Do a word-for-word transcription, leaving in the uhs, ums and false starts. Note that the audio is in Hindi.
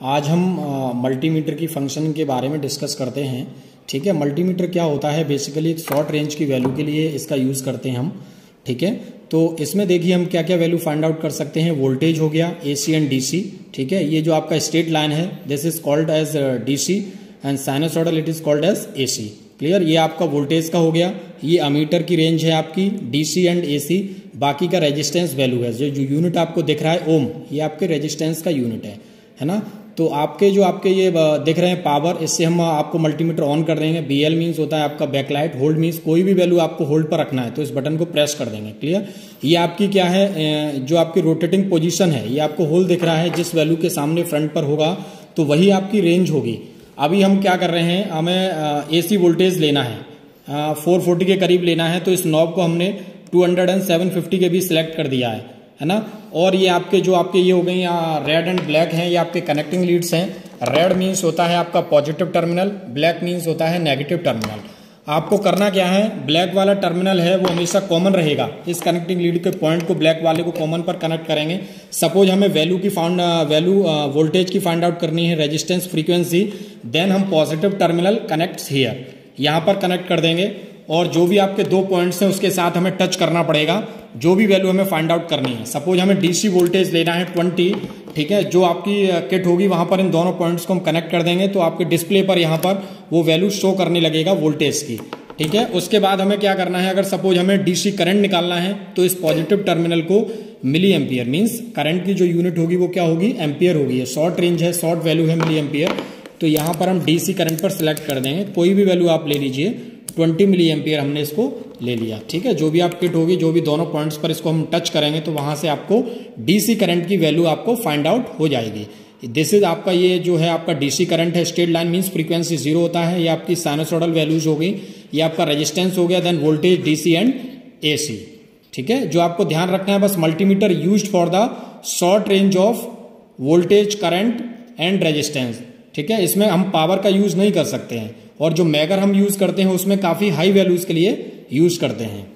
आज हम मल्टीमीटर की फंक्शन के बारे में डिस्कस करते हैं। ठीक है, मल्टीमीटर क्या होता है? बेसिकली एक शॉर्ट रेंज की वैल्यू के लिए इसका यूज़ करते हैं हम। ठीक है, तो इसमें देखिए हम क्या क्या वैल्यू फाइंड आउट कर सकते हैं। वोल्टेज हो गया, एसी एंड डीसी। ठीक है, ये जो आपका स्ट्रेट लाइन है this is called as DC and sinusoidal it is called as AC. Clear, ये आपका वोल्टेज का हो गया। ये अमीटर की रेंज है आपकी डीसी एंड एसी। बाकी का रेजिस्टेंस वैल्यू है, जो जो यूनिट आपको दिख रहा है ओम, ये आपके रेजिस्टेंस का यूनिट है, है ना। तो आपके जो आपके ये दिख रहे हैं पावर, इससे हम आपको मल्टीमीटर ऑन कर देंगे। बीएल मीन्स होता है आपका बैकलाइट, होल्ड मीन्स कोई भी वैल्यू आपको होल्ड पर रखना है तो इस बटन को प्रेस कर देंगे। क्लियर, ये आपकी क्या है, जो आपकी रोटेटिंग पोजीशन है, ये आपको होल दिख रहा है। जिस वैल्यू के सामने फ्रंट पर होगा तो वही आपकी रेंज होगी। अभी हम क्या कर रहे हैं, हमें एसी वोल्टेज लेना है, फोर फोर्टी के करीब लेना है, तो इस नॉब को हमने two hundred and seven fifty के भी सिलेक्ट कर दिया है, है ना। और ये आपके जो आपके ये हो गए यहाँ रेड एंड ब्लैक हैं, ये आपके कनेक्टिंग लीड्स हैं। रेड मीन्स होता है आपका पॉजिटिव टर्मिनल, ब्लैक मीन्स होता है नेगेटिव टर्मिनल। आपको करना क्या है, ब्लैक वाला टर्मिनल है वो हमेशा कॉमन रहेगा। इस कनेक्टिंग लीड के पॉइंट को ब्लैक वाले को कॉमन पर कनेक्ट करेंगे। सपोज हमें वैल्यू की फाउंड वैल्यू वोल्टेज की फाइंड आउट करनी है, रेजिस्टेंस, फ्रीक्वेंसी, देन हम पॉजिटिव टर्मिनल कनेक्ट्स हियर, यहाँ पर कनेक्ट कर देंगे। और जो भी आपके दो पॉइंट्स हैं उसके साथ हमें टच करना पड़ेगा, जो भी वैल्यू हमें फाइंड आउट करनी है। सपोज हमें डीसी वोल्टेज लेना है ट्वेंटी, ठीक है, जो आपकी किट होगी वहां पर इन दोनों पॉइंट्स को हम कनेक्ट कर देंगे तो आपके डिस्प्ले पर यहाँ पर वो वैल्यू शो करने लगेगा वोल्टेज की। ठीक है, उसके बाद हमें क्या करना है, अगर सपोज हमें डीसी करंट निकालना है तो इस पॉजिटिव टर्मिनल को मिली एम्पियर मीन्स करंट की जो यूनिट होगी वो क्या होगी, एम्पियर होगी। ये शॉर्ट रेंज है, शॉर्ट वैल्यू है मिली एम्पियर, तो यहाँ पर हम डीसी करंट पर सिलेक्ट कर देंगे। कोई भी वैल्यू आप ले लीजिए, ट्वेंटी मिली एम्पियर हमने इसको ले लिया। ठीक है, जो भी आप किट होगी, जो भी दोनों पॉइंट्स पर इसको हम टच करेंगे तो वहां से आपको डीसी करंट की वैल्यू आपको फाइंड आउट हो जाएगी। दिस इज आपका ये जो है आपका डीसी करंट है, straight line means frequency zero होता है। ये आपकी साइनसॉइडल वैल्यूज हो गई, ये आपका रेजिस्टेंस हो गया, then voltage DC and AC. ठीक है, जो आपको ध्यान रखना है बस, multimeter used for the short range of voltage, current and resistance. ठीक है, इसमें हम पावर का यूज नहीं कर सकते हैं, और जो मेगर हम यूज करते हैं उसमें काफी हाई वैल्यूज के लिए यूज करते हैं।